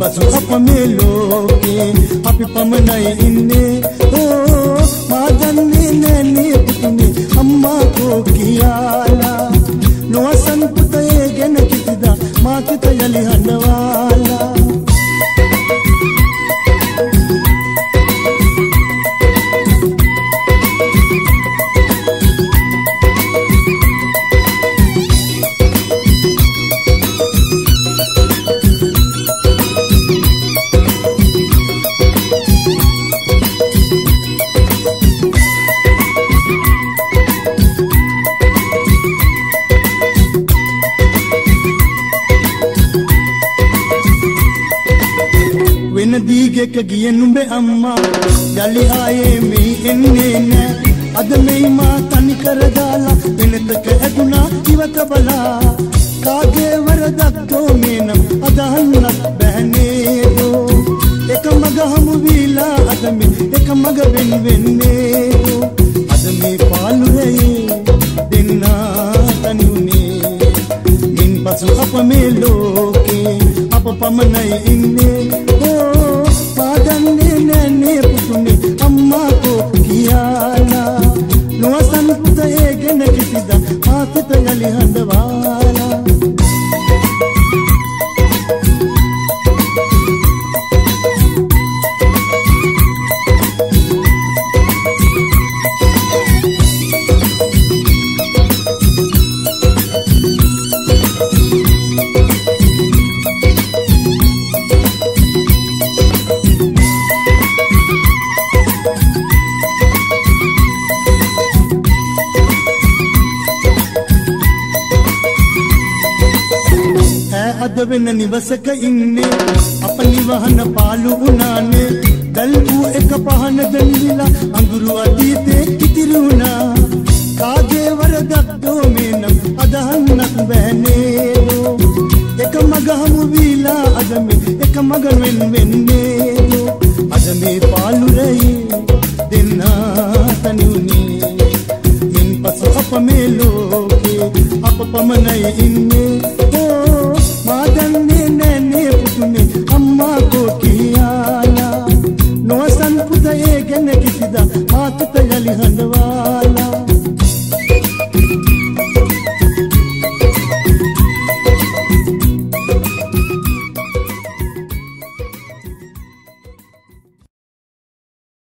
පසු අප මේ ලෝකේ අපි පමණයි ඉන්නේ මා දන්නේ නැනේ පුතුනේ අම්මා කෝ කියලා නොසන් පුතේ ගැන කිසිදා මා කිත යලි හඬවාලා දීගෙක ගිය නුඹේ අම්මා යලි ආයේ මේ එන්නේ නෑ අද මේ මා තනි කර දාලා වෙනතක ඇදුනා ඉවත බලා කාගේ වරදක් දෝ මේ නම් අදහන්නත් බෑනේ දෝ එක මග හමු වීලා අද මේ එක මග වෙන්නේ අද මේ පාළුවේ දෙන්නා තනිුනේ මින් පසු අප මේ ලෝකේ අප පමණයි ඉන්නේ පාදන්නේ නැනේ පුතුනේ අම්මා කෝ කියලා නොසන් පුතේ ගැන කිසිදා මාතට යලි හඬවාලා අද වෙන නිවසක ඉන්නේ අප නිවහන පාළු වුණානේ දැල්වූ එක පහන දෙන්විලා අඳුරු අතීතේ ඉතිරුණා කාගේ වරදක් දෝ මේ නම් අදහන්නත් බෑනේ එක මග හමු වීලා අද මේ එක මග වෙන්නේ අද මේ පාළු රැයි දෙන්නා තනිුනේ මින් පසු අප මේ ලෝකේ අප පමණයි ඉන්නේ මා දන්නේ නැනේ පුතුනේ අම්මා කෝ කියලා නොසන් පුතේ ගැන කිසිදා මාතට යලි හඬවා